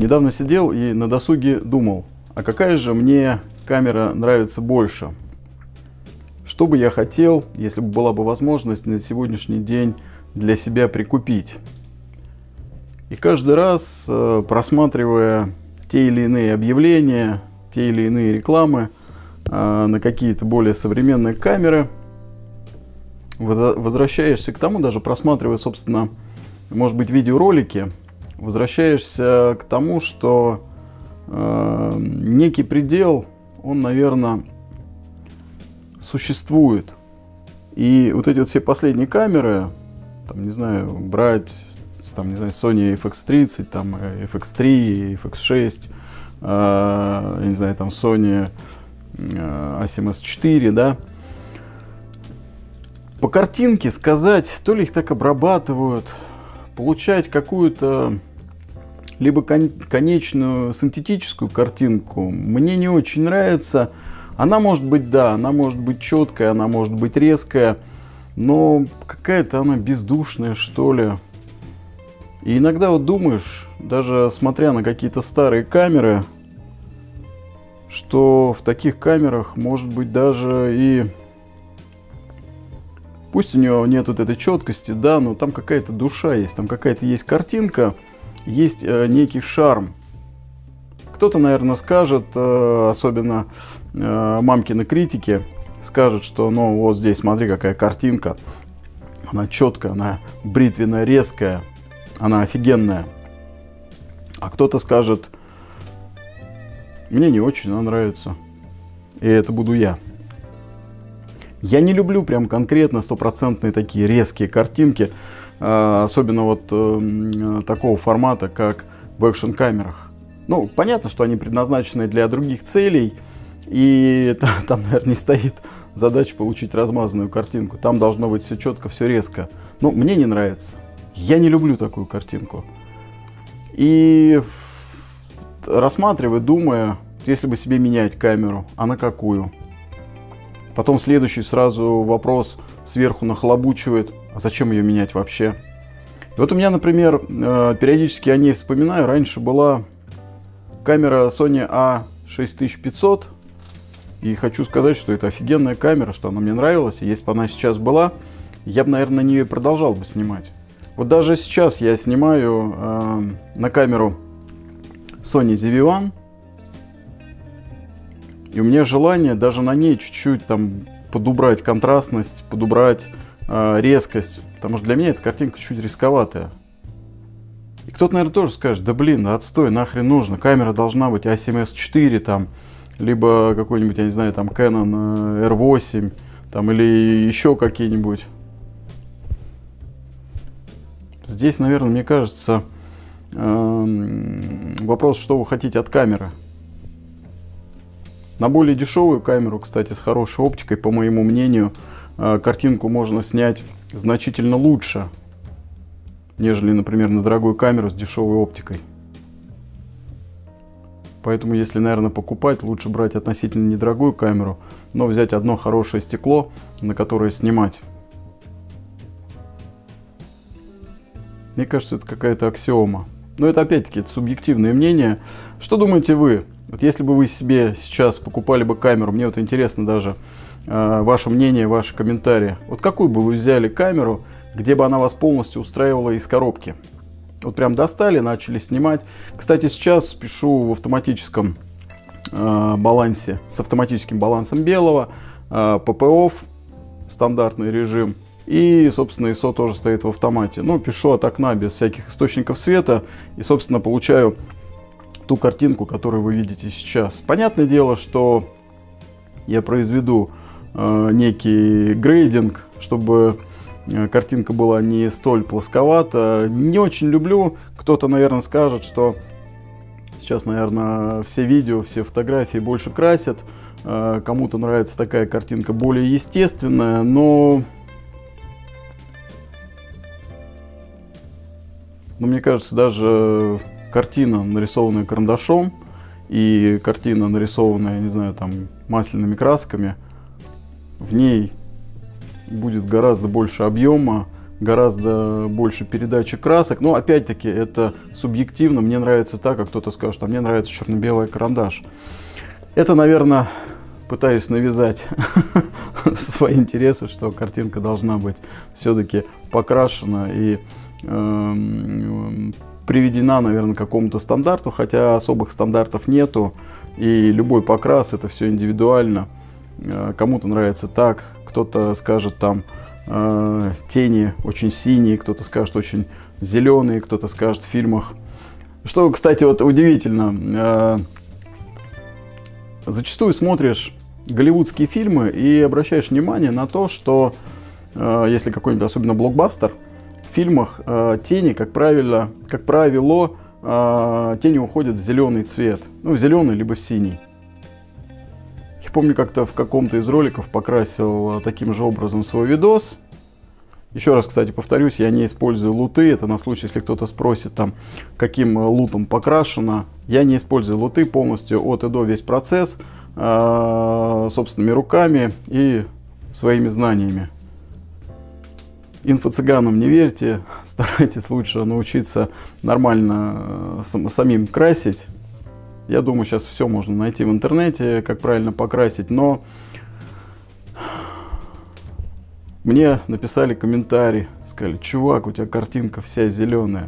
Недавно сидел и на досуге думал, а какая же мне камера нравится больше? Что бы я хотел, если бы была бы возможность на сегодняшний день для себя прикупить? И каждый раз, просматривая те или иные объявления, те или иные рекламы на какие-то более современные камеры, возвращаешься к тому, даже просматривая, собственно, может быть, видеоролики, возвращаешься к тому, что некий предел, он, наверное, существует. И вот эти вот все последние камеры, там, не знаю, брать, там, не знаю, Sony FX30, там, FX3, FX6, я не знаю, там, Sony A7S4, да. По картинке сказать, то ли их так обрабатывают, получать какую-то либо конечную синтетическую картинку мне не очень нравится. Она может быть, да, она может быть четкая, она может быть резкая, но какая-то она бездушная, что ли. И иногда вот думаешь, даже смотря на какие-то старые камеры, что в таких камерах может быть даже и... Пусть у него нет вот этой четкости, да, но там какая-то душа есть, там какая-то есть картинка, есть некий шарм. Кто-то, наверное, скажет, особенно мамкины критики, скажет, что ну вот здесь смотри, какая картинка, она четкая, она бритвенная, резкая, она офигенная. А кто-то скажет, мне не очень она нравится, и это буду я. Я не люблю прям конкретно стопроцентные такие резкие картинки, особенно вот такого формата, как в экшн-камерах. Ну, понятно, что они предназначены для других целей, и там, наверное, не стоит задача получить размазанную картинку. Там должно быть все четко, все резко. Ну, мне не нравится. Я не люблю такую картинку. И рассматривая, думая, если бы себе менять камеру, а на какую? Потом следующий сразу вопрос сверху нахлобучивает, а зачем ее менять вообще? И вот у меня, например, периодически о ней вспоминаю, раньше была камера Sony A6500, и хочу сказать, что это офигенная камера, что она мне нравилась, и если бы она сейчас была, я бы, наверное, на нее и продолжал бы снимать. Вот даже сейчас я снимаю на камеру Sony ZV-1, и у меня желание даже на ней чуть-чуть там подубрать контрастность, подубрать резкость. Потому что для меня эта картинка чуть рисковатая. И кто-то, наверное, тоже скажет, да блин, отстой, нахрен нужно. Камера должна быть A7S4, там, либо какой-нибудь, я не знаю, там Canon R8, там, или еще какие-нибудь. Здесь, наверное, мне кажется, вопрос, что вы хотите от камеры. На более дешевую камеру, кстати, с хорошей оптикой, по моему мнению, картинку можно снять значительно лучше, нежели, например, на дорогую камеру с дешевой оптикой. Поэтому, если, наверное, покупать, лучше брать относительно недорогую камеру, но взять одно хорошее стекло, на которое снимать. Мне кажется, это какая-то аксиома. Но это, опять-таки, это субъективное мнение. Что думаете вы? Вот если бы вы себе сейчас покупали бы камеру, мне вот интересно даже ваше мнение, ваши комментарии. Вот какую бы вы взяли камеру, где бы она вас полностью устраивала из коробки? Вот прям достали, начали снимать. Кстати, сейчас пишу в автоматическом балансе, с автоматическим балансом белого, PPOF, стандартный режим. И, собственно, ISO тоже стоит в автомате. Ну, пишу от окна без всяких источников света. И, собственно, получаю ту картинку, которую вы видите сейчас. Понятное дело, что я произведу некий грейдинг, чтобы картинка была не столь плосковата. Не очень люблю. Кто-то, наверное, скажет, что сейчас, наверное, все видео, все фотографии больше красят. Кому-то нравится такая картинка более естественная, но мне кажется, даже картина, нарисованная карандашом, и картина, нарисованная, не знаю, там, масляными красками, в ней будет гораздо больше объема, гораздо больше передачи красок. Но опять-таки это субъективно. Мне нравится так, как кто-то скажет, а мне нравится черно-белый карандаш. Это, наверное, пытаюсь навязать свои интересы, что картинка должна быть все-таки покрашена и приведена, наверное, к какому-то стандарту, хотя особых стандартов нету. И любой покрас — это все индивидуально. Кому-то нравится так, кто-то скажет там тени очень синие, кто-то скажет очень зеленые, кто-то скажет в фильмах. Что, кстати, вот удивительно, зачастую смотришь голливудские фильмы и обращаешь внимание на то, что если какой-нибудь особенно блокбастер, в фильмах тени, как правило, тени уходят в зеленый цвет, ну в зеленый либо в синий. Я помню, как-то в каком-то из роликов покрасил таким же образом свой видос. Еще раз, кстати, повторюсь, я не использую луты. Это на случай, если кто-то спросит, там, каким лутом покрашено. Я не использую луты полностью, от и до весь процесс, собственными руками и своими знаниями. Инфо-цыганам не верьте, старайтесь лучше научиться нормально самим красить. Я думаю, сейчас все можно найти в интернете, как правильно покрасить, но мне написали комментарий, сказали: чувак, у тебя картинка вся зеленая.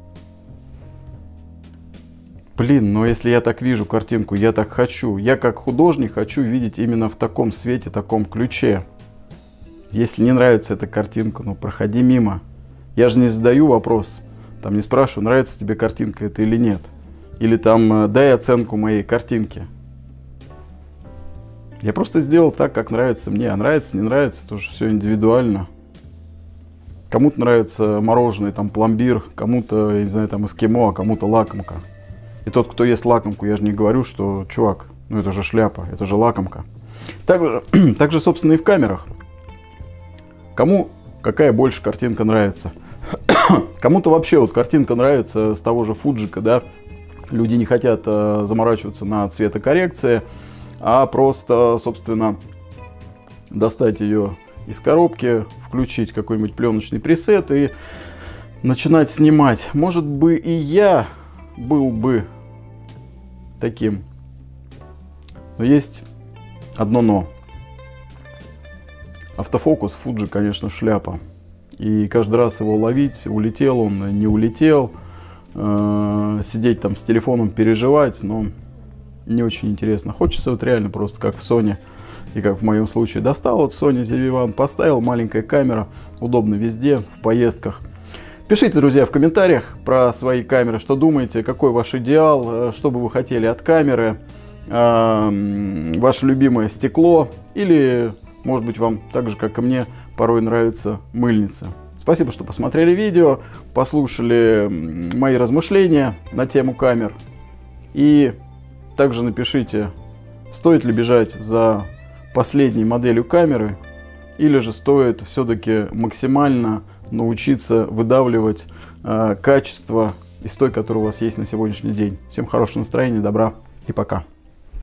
Блин, но если я так вижу картинку, я так хочу. Я как художник хочу видеть именно в таком свете, таком ключе. Если не нравится эта картинка, ну проходи мимо. Я же не задаю вопрос, там не спрашиваю, нравится тебе картинка это или нет. Или там дай оценку моей картинке. Я просто сделал так, как нравится мне. А нравится, не нравится, тоже все индивидуально. Кому-то нравится мороженое, там пломбир, кому-то, я не знаю, там эскимо, а кому-то лакомка. И тот, кто ест лакомку, я же не говорю, что, чувак, ну это же шляпа, это же лакомка. Также, собственно, и в камерах. Кому какая больше картинка нравится? Кому-то вообще вот картинка нравится с того же Фуджика, да. Люди не хотят заморачиваться на цветокоррекции, а просто, собственно, достать ее из коробки, включить какой-нибудь пленочный пресет и начинать снимать. Может бы и я был бы таким. Но есть одно но. Автофокус Fuji, конечно, шляпа. И каждый раз его ловить, улетел он, не улетел. Сидеть там с телефоном, переживать, но не очень интересно. Хочется вот реально просто как в Sony, и как в моем случае, достал вот Sony ZV-1, поставил, маленькая камера, удобно везде, в поездках. Пишите, друзья, в комментариях про свои камеры, что думаете, какой ваш идеал, что бы вы хотели от камеры, ваше любимое стекло, или, может быть, вам так же, как и мне, порой нравится мыльница. Спасибо, что посмотрели видео, послушали мои размышления на тему камер. И также напишите, стоит ли бежать за последней моделью камеры, или же стоит все-таки максимально научиться выдавливать качество из той, которая у вас есть на сегодняшний день. Всем хорошего настроения, добра и пока.